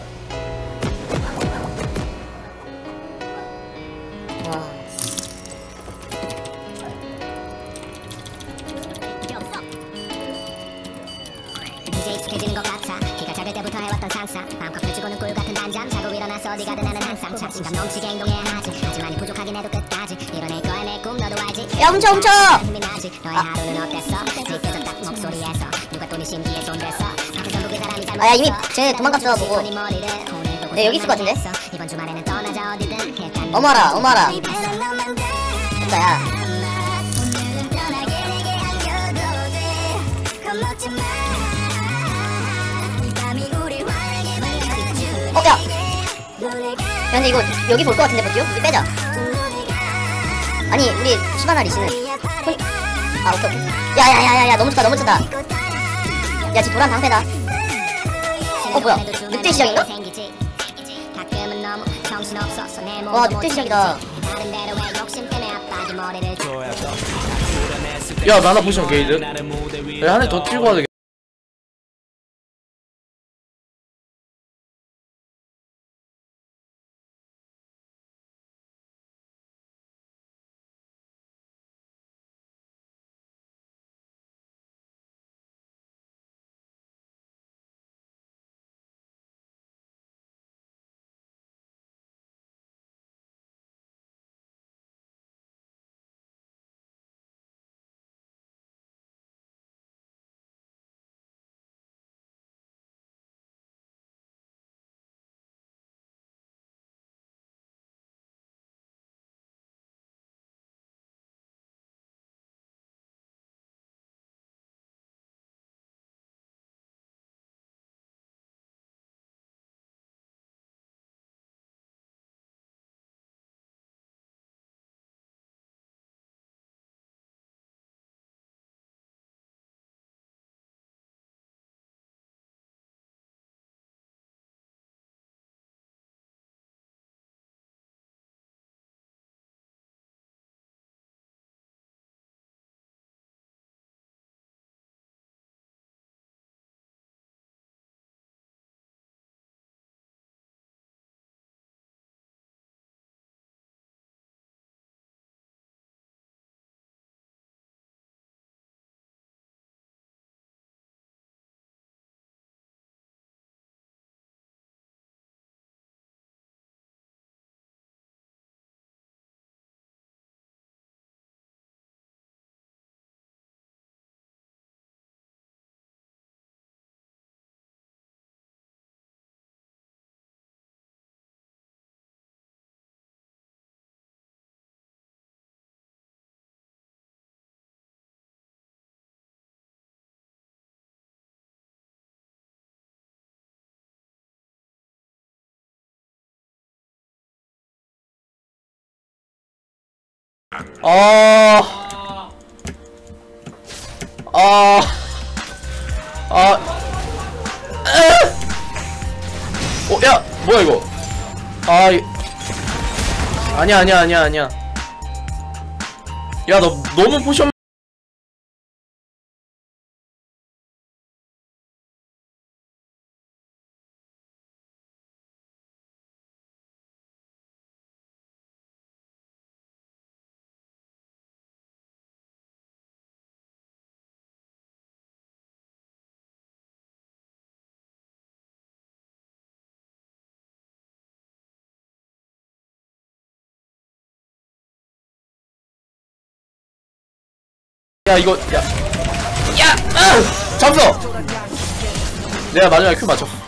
이제 익숙해지는 것 같아. 키가 작을 때부터 해왔던 상상. 마음껏 펼치고는 꿀 같은 단잠. 자고 일어나서 어디 가든 나는 항상 자신감 넘치게 행동해야 하지. 하지만 부족하긴 해도 끝까지 이뤄낼 거야 내 꿈 너도 알지. 야 훔쳐 훔쳐. 힘이 나지. 너의 하루는 어땠어? 느껴졌다 목소리에서 누가 또 네 심기에 손댔어. 앞에 전부 그 사람이 잘못했어. 아 야 이미 쟤 도망갔어 보고. 네 여기 있을 것 같은데. 이번 주말에는 떠나자 어디든. 어마라 어마라. 진짜야. 야! 야 근데 이거 여기 볼 것 같은데 버티요? 우리 빼자. 아니 우리 시바나 리시는 아 오케이 오케이. 야야야야야 너무 좋다 너무 좋다. 야 지금 도란 방패다. 뭐야 늑대 시작인가? 와 늑대 시작이다. 야 나나 포션 게이드. 야 한 해 더 뛰고 와야 되겠다. 야 뭐야 이거. 아니야. 야 너 너무 포션 야 이거 잡았어. 내가 마지막에 큐 맞췄어.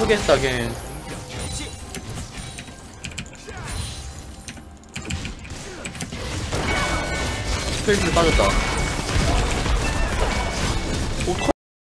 아프게 했다 걔. 스페이스 빠졌다. 오,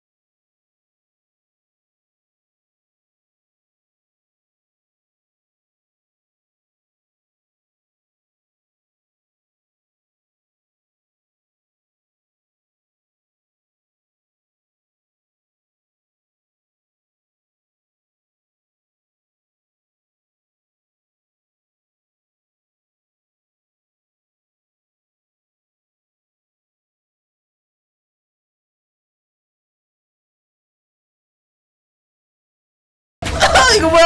이거 뭐야?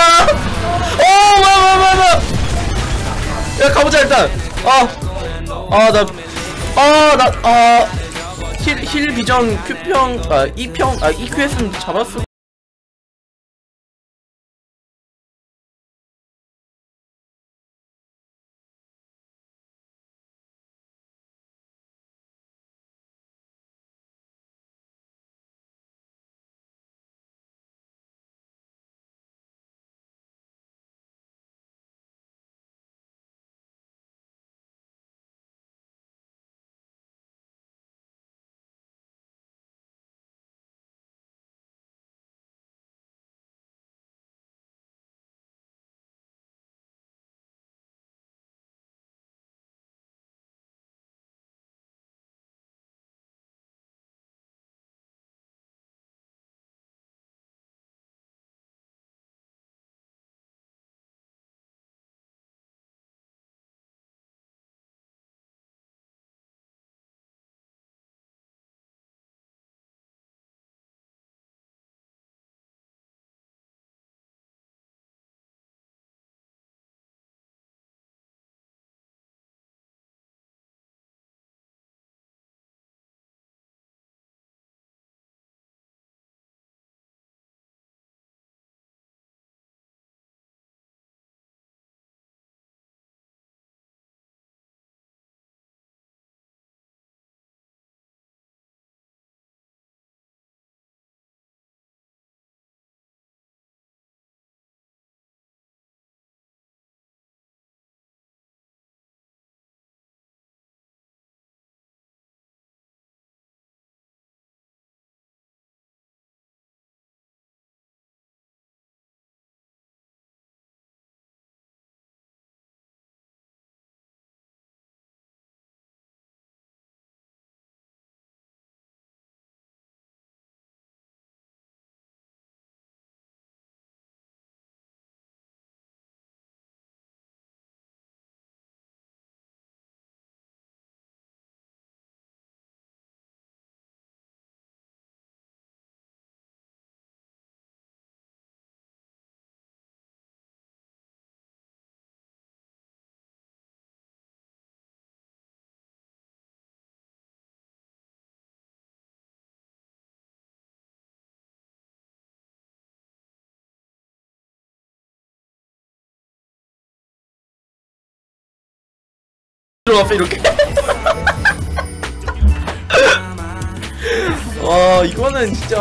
뭐야. 야, 가보자, 일단. 힐 비전 Q평, E평, EQS는 잡았어. 들어갔어, 이렇게. 와, 이거는 진짜.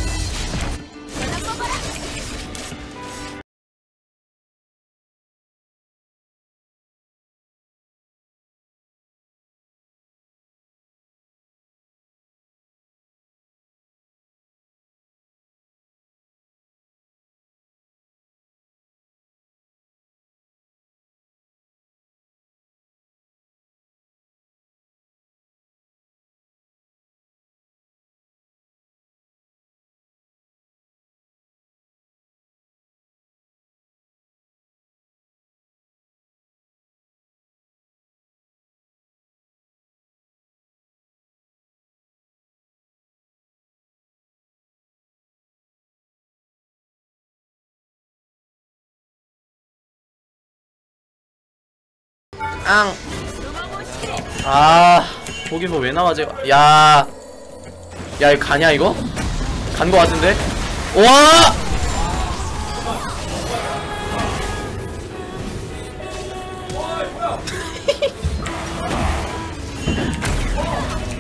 거기서 왜 나와, 제가. 야, 이거 가냐, 이거? 간 거 같은데? 와!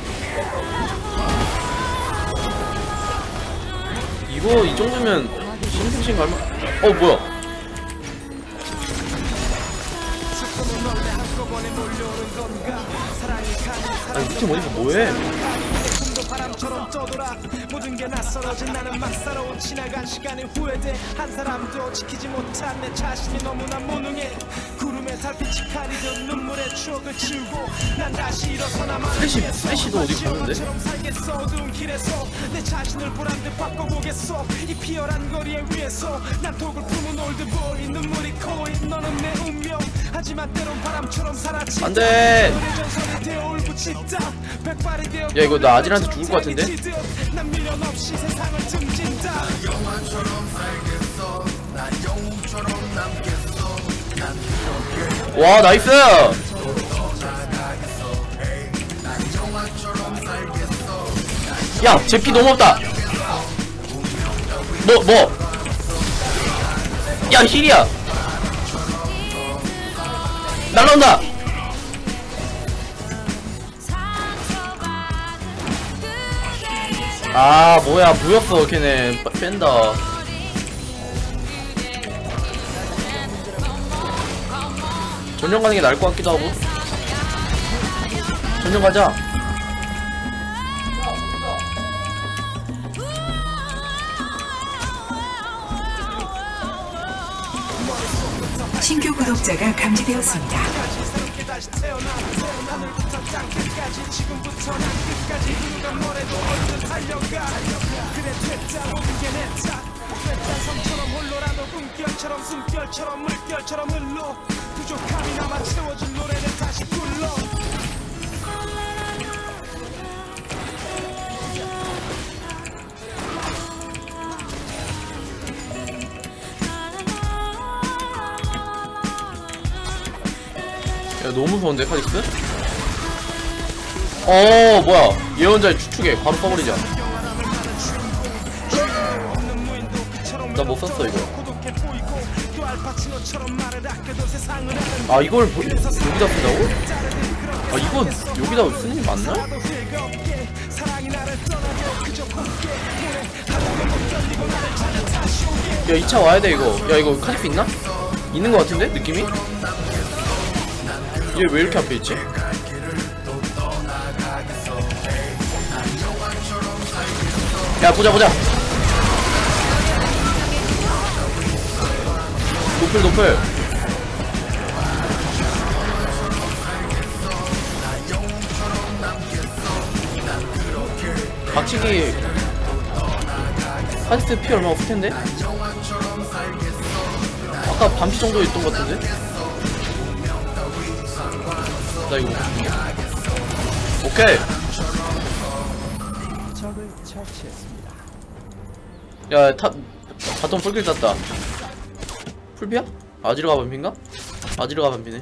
이거, 이 정도면 신승신 갈만. 뭐야? 아니 밑에 뭐 이거 뭐해? 바람처럼 떠돌아 모든 게 낯설어진 나는 막 살아온 지나간 시간이 후회돼 한 사람도 지키지 못한 내 자신이 너무나 무능해 구름에 달빛이 가리듯 눈물의 추억을 지우고 난 다시 일어서나만 스레시도 어디 가는데? 살겠어 어두운 길에서 내 자신을 보란듯 바꿔보겠어 이 피어난 거리에 위에서 난 독을 품은 올드보이 눈물이 코인 너는 내 운명 하지만 때론 바람처럼 사라진다 안돼. 야 이거 나 아질한테 죽을 것 같은데? 난 미련 없이 세상을 등진다 와 나이스. 야 제 피 너무 없다. 야 힐이야. 날라온다. 아 뭐야 무였어 걔네 뺀다. 전령 가는 게 나을 것 같기도 하고. 전령 가자. 신규 구독자가 감지되었습니다. 숨결처럼 물결처럼 흘러 부족함이 남아 채워진 노래를 다시 불러 야 너무 무서운데 카직스? 뭐야 예언자의 추측에 바로 써버리자. 나 못 썼어 이거. 아 이걸 여기다 쓴다고? 아 이건 여기다 쓰는 게 맞나? 야 2차 와야돼 이거. 야 이거 카직스 있나? 있는 거 같은데? 느낌이? 얘 왜 이렇게 앞에 있지? 야 보자 노플 박치기 카직스 피 얼마 없을 텐데? 아까 반피 정도 있던 것 같은데? 나 이거 오케이. 야 바텀 풀길 땄다. 풀피야? 아지르가 반피인가? 아지르가 반피네.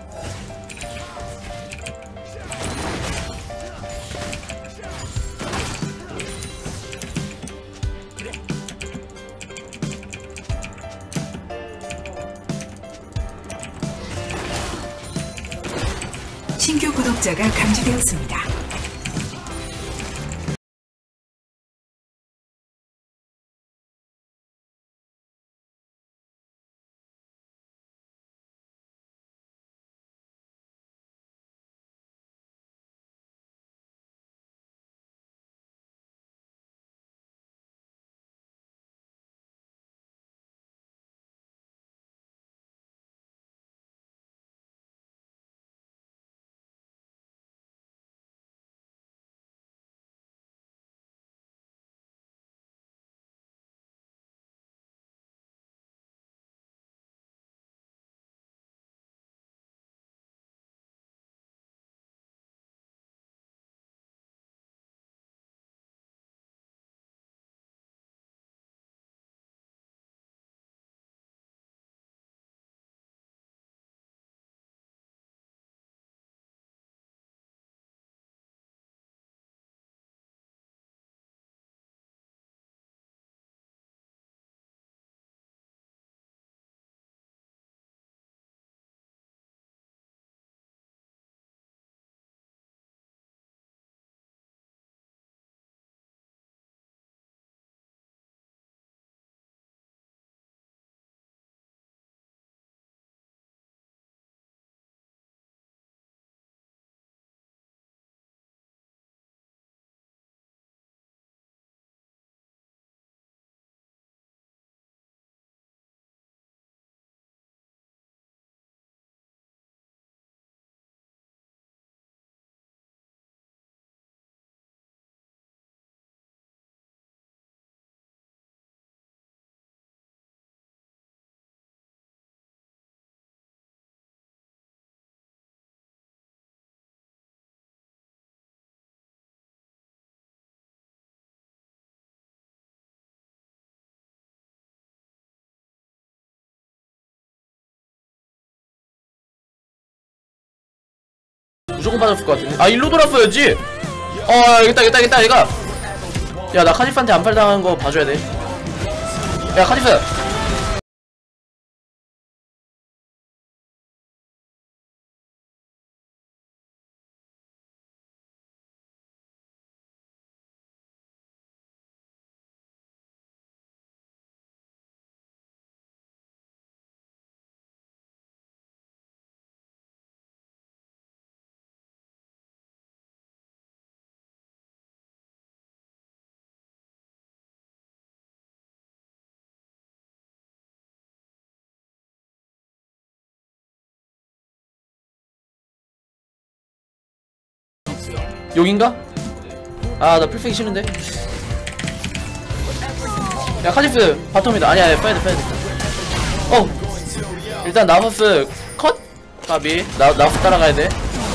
신규 구독자가 감지되었습니다. 무조건 빠졌을 것 같은데. 아 일로 돌았어야지. 여기다 얘가. 야 나 카디프한테 안팔 당한 거 봐줘야 돼. 야 카디프. 여긴가? 아 나 풀фи기 싫은데. 야 카디프 바텀이다. 아니야 빼야돼. 일단 나서스 컷? 가비 나서스 따라가야돼.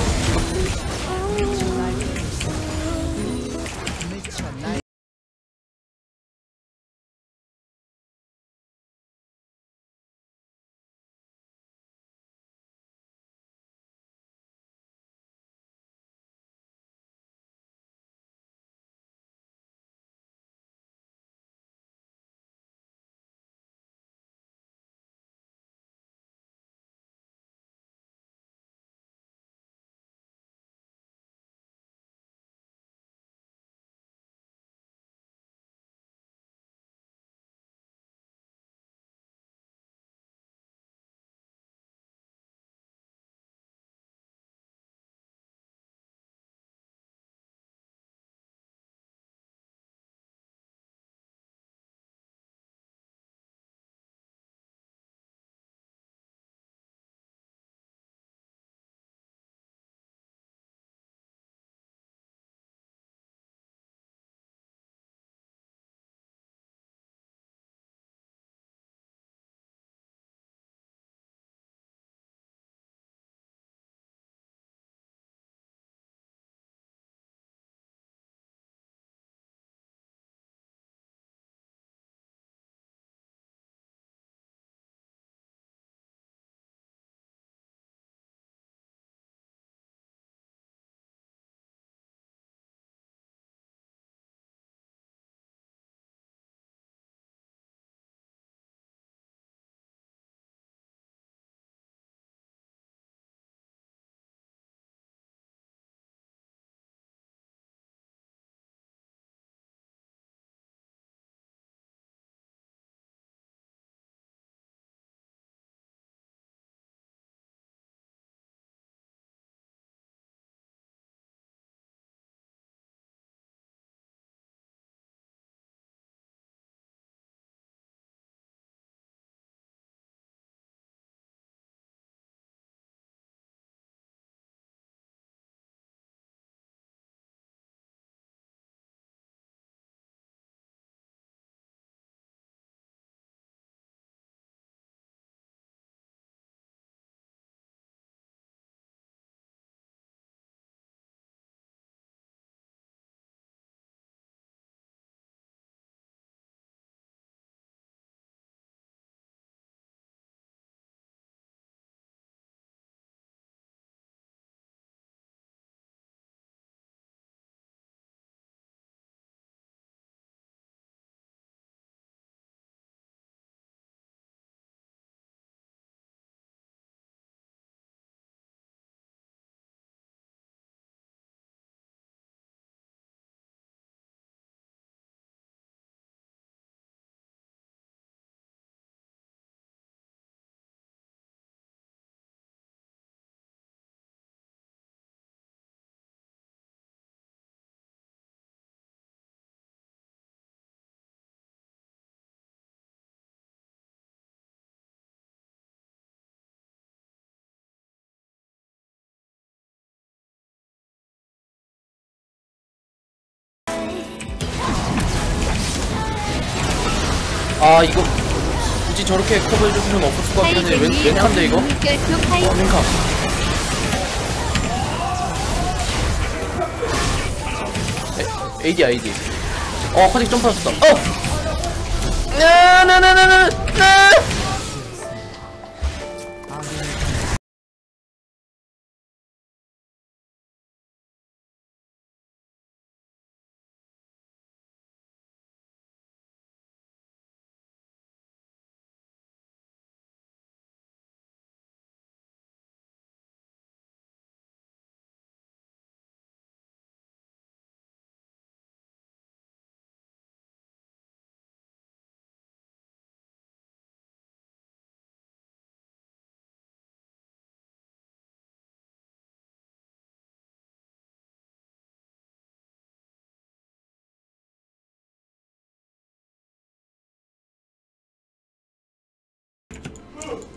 아 이거 굳이 저렇게 커버해줄 필요는 없었을 것 같긴 한데 웬칸데 이거? 웬칸 AD야 AD. 카직 점프하셨다. 나나나나나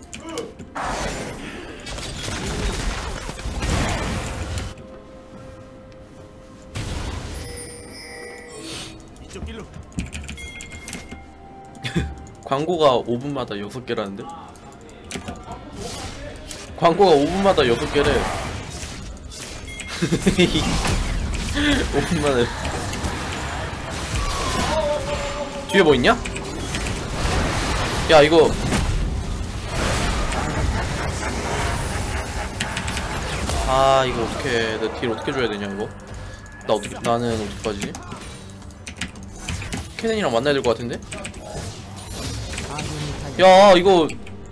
이쪽 길로. 광고가 5분마다 6개라는데? 광고가 5분마다 6개래. 5분만에. 뒤에 뭐 있냐? 야, 이거. 아, 이거 어떡해. 나 딜 어떻게 줘야 되냐, 이거? 나는 어떻게 빠지지? 캐넨이랑 만나야 될 것 같은데? 야, 이거.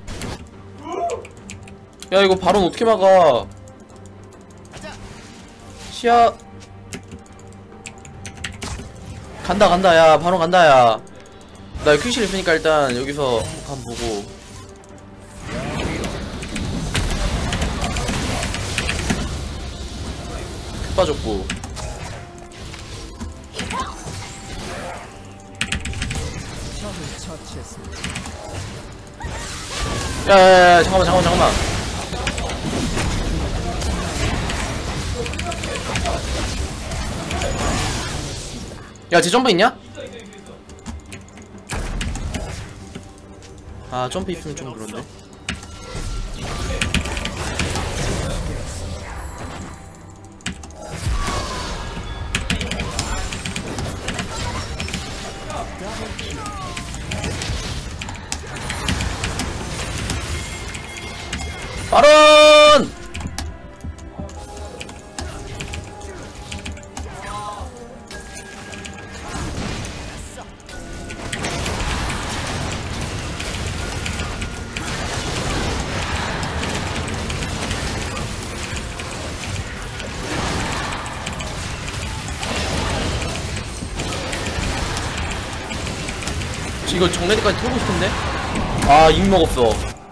야, 이거 바론 어떻게 막아? 시야. 간다, 야. 바론 간다, 야. 나 퀴실 있으니까 일단 여기서 한번 보고. 빠졌고. 야야야, 잠깐만. 야, 쟤 점프 있냐? 아, 점프 있으면 좀 그런데. 바론! 이거 정레드까지 털고 싶은데? 아, 이미 먹었어.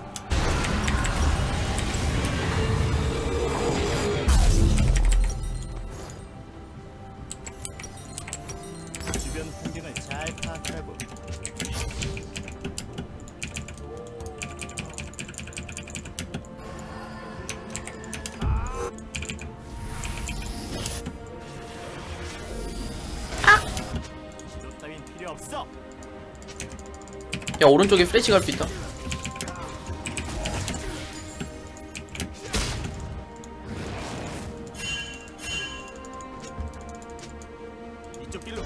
주변 풍경을 잘 파악하고. 지도 따윈 필요 없어. 야, 오른쪽에 플래시 갈 수 있다. 이쪽 길로.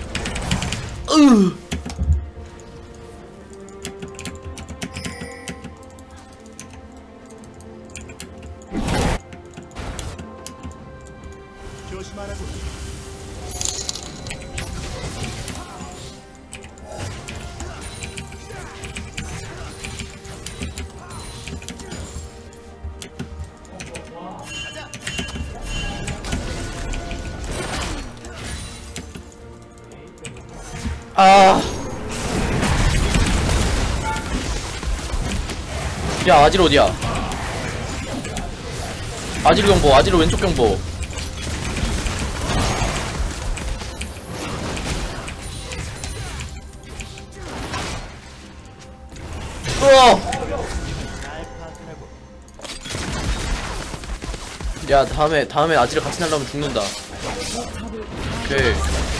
조심하라고. 아. 야, 아질 어디야? 아질 경보, 아질 왼쪽 경보. 야, 다음에 아지를 같이 날라면 죽는다. 오케이.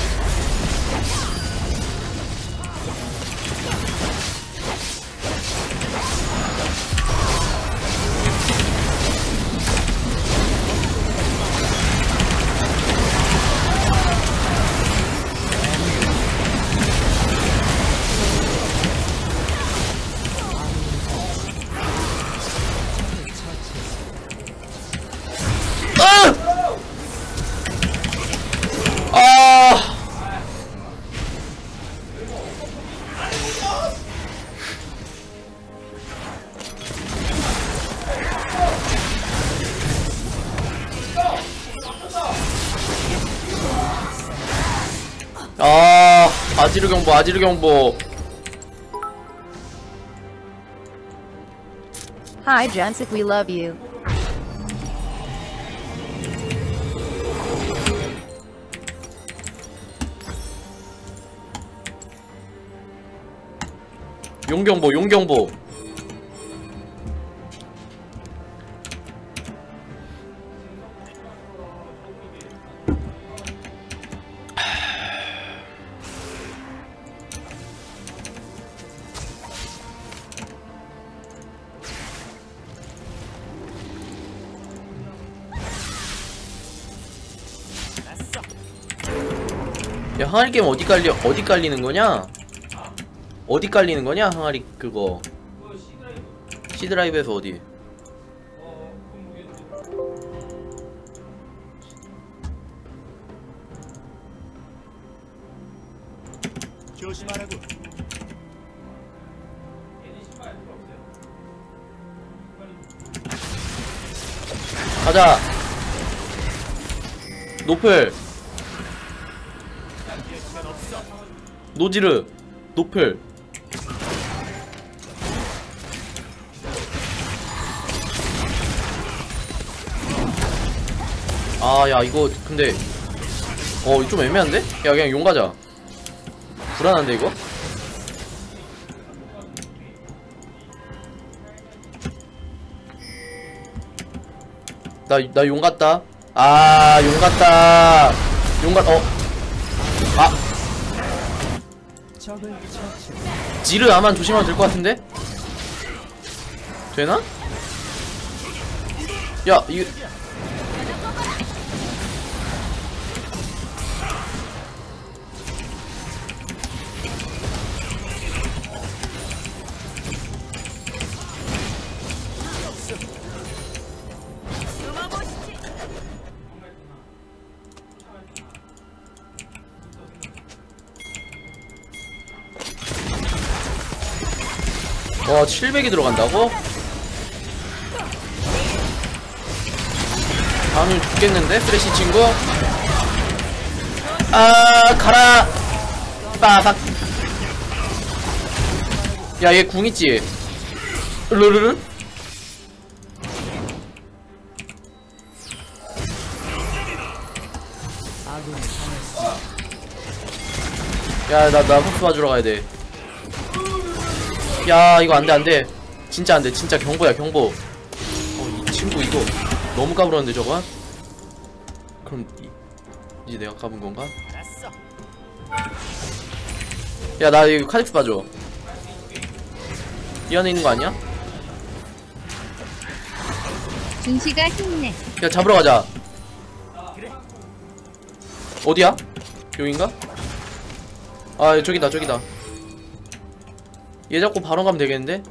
아지르 경보. Hi Jensic, we love you. 용경보. 항아리 게임 어디 깔리는 거냐? 어디 깔리는 거냐? 항아리 그거 C 드라이브에서 어디? 조심하라고. 가자. 노플. 노지르. 노플. 아, 야, 이거 근데 좀 애매한데? 야, 그냥 용 가자. 불안한데 이거? 나 용 갔다. 아, 용 갔다. 아. 지르 아만 조심하면 될 것 같은데? 되나? 야, 이거 와, 700이 들어간다고? 다음이면 죽겠는데? 쓰레쉬 친구? 아, 가라! 빠삭! 야, 얘 궁 있지? 르르르? 야, 나 호스 봐주러 가야 돼. 야, 이거 안돼 안돼. 진짜 안돼. 진짜 경보야, 경보. 이 친구 이거 너무 까불었는데 저거. 그럼 이제 내가 까분 건가? 야, 나 이거 카직스 봐줘. 이 안에 있는 거 아니야? 준씨가 힘내. 야, 잡으러 가자. 어디야? 여긴가? 아, 저기다 저기다. 얘 잡고 바로 가면 되겠는데?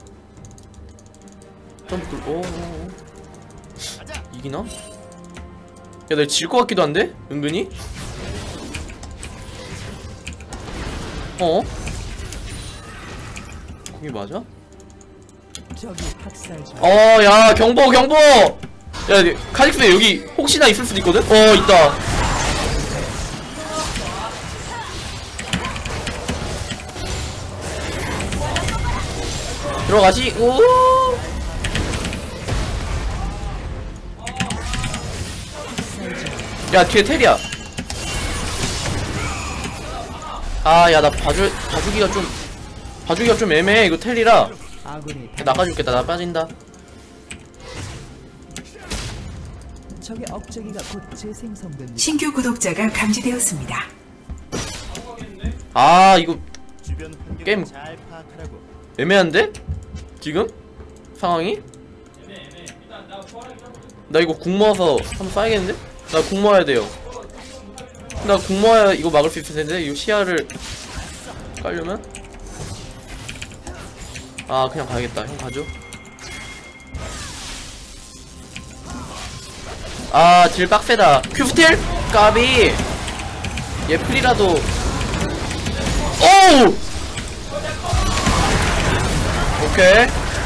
점프 이기나? 야, 나 질 것 같기도 한데? 은근히? 거기 맞아? 야, 경보! 야, 카직스에 여기 혹시나 있을 수도 있거든? 있다. 들어가지? 오! 야, 뒤에 텔이야. 아, 야, 나 봐주기가 좀 애매해. 이거 텔이라. 나가줄겠다. 나 빠진다. 신규 구독자가 감지되었습니다. 아, 이거 게임 애매한데? 지금? 상황이? 나 이거 궁 모아서 한번 쏴야겠는데? 나 궁 모아야 돼요. 나 궁 모아야 이거 막을 수 있을 텐데. 이거 시야를 깔려면? 아, 그냥 가야겠다. 형 가죠. 아, 딜 빡세다. 큐브틸? 까비. 얘 프리라도. 오우! 오케이.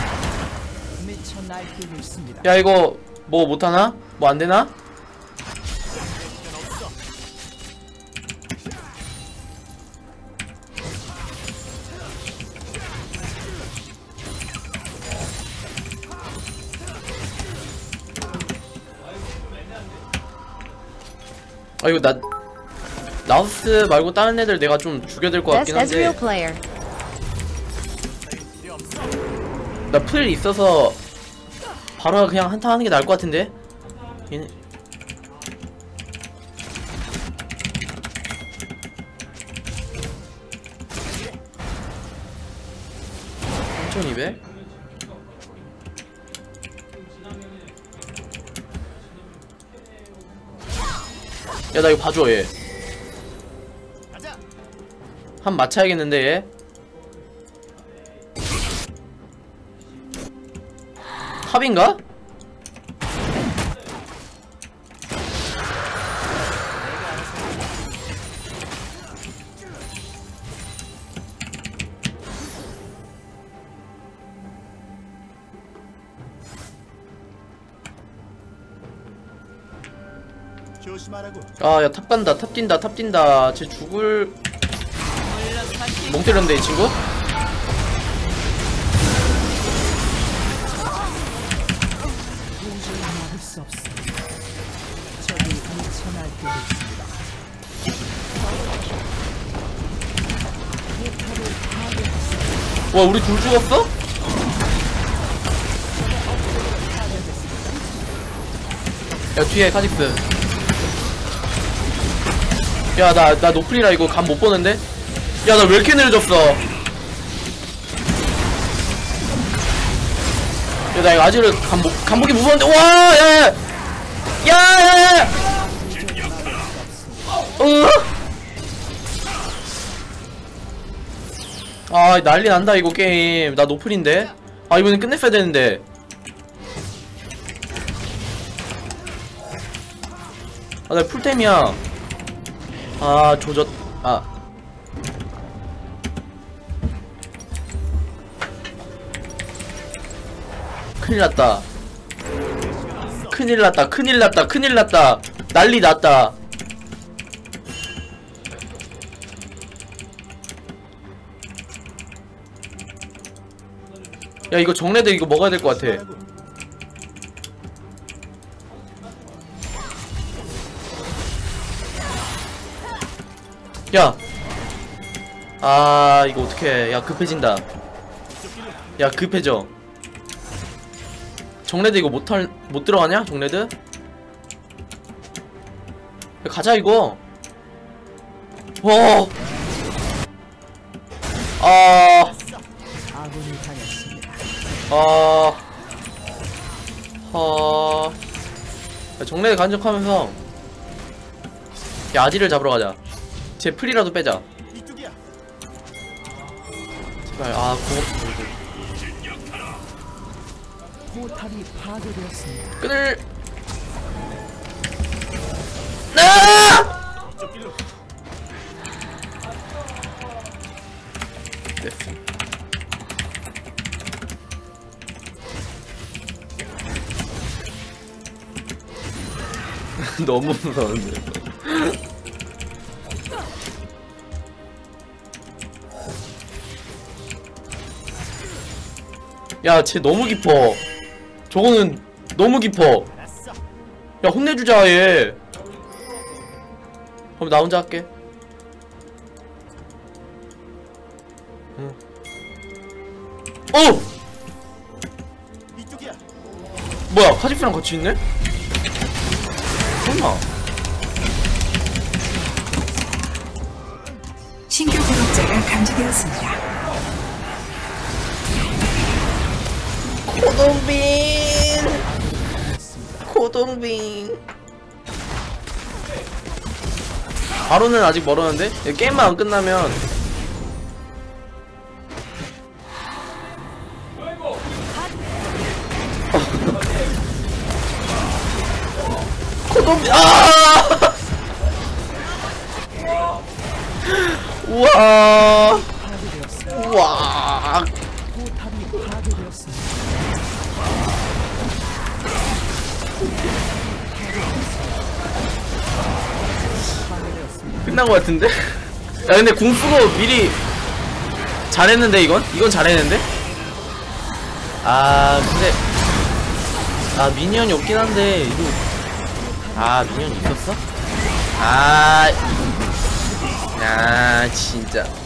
야, 이거 뭐 못하나? 뭐 안되나? 아, 이거 나우스 말고 다른 애들 내가 좀 죽여야 될 것 같긴 Best Ezreal 한데. player. 나 풀 있어서 바로 그냥 한타 하는 게 나을 것 같은데. 얘네 3200? 야, 나 이거 봐줘. 얘 한 맞춰야겠는데 얘. 탑인가? 아, 야, 탑 간다, 탑 뛴다, 탑 뛴다. 쟤 죽을. 멍 때렸는데, 이 친구? 와, 우리 둘 죽었어? 야, 뒤에 카직스. 야, 나 노플이라 이거 감 못 보는데? 야, 나 왜 이렇게 느려졌어? 야, 나 이거 아직은 감보기 무서운데. 와, 야, 야, 야, 야. 아, 난리 난다 이거 게임. 나 노플인데. 아, 이번엔 끝냈어야 되는데. 아, 나 풀템이야. 아, 조졌. 아. 큰일 났다. 큰일 났다. 큰일 났다. 큰일 났다. 난리 났다. 야, 이거 정례대 이거 먹어야 될 것 같아. 야. 아, 이거 어떡해. 야, 급해진다. 야, 급해져. 정레드 이거 못 들어가냐? 정레드? 야, 가자 이거. 와. 야, 정레드 간직하면서 야, 아지를 잡으러 가자. 제 풀이라도 빼자. 제발. 아, 포탑이 파괴되었습니다. 끈을. 아! 됐어. 너무 무서운데. 야, 쟤 너무 깊어. 저거는 너무 깊어. 야, 혼내주자 얘. 그럼 나 혼자 할게. 응. 어! 뭐야, 카직스랑 같이 있네? 설마. 신규 구독자가 감지되었습니다. 고동빈. 바로는 아직 멀었는데? 게임만 안 끝나면. 고동빈. 아! 우와. 우와. 끝난 것 같은데? 야, 근데 궁 쓰고 미리 잘했는데 이건 잘했는데? 아, 근데 아, 미니언이 없긴 한데 이거. 아, 미니언이 있었어? 아, 진짜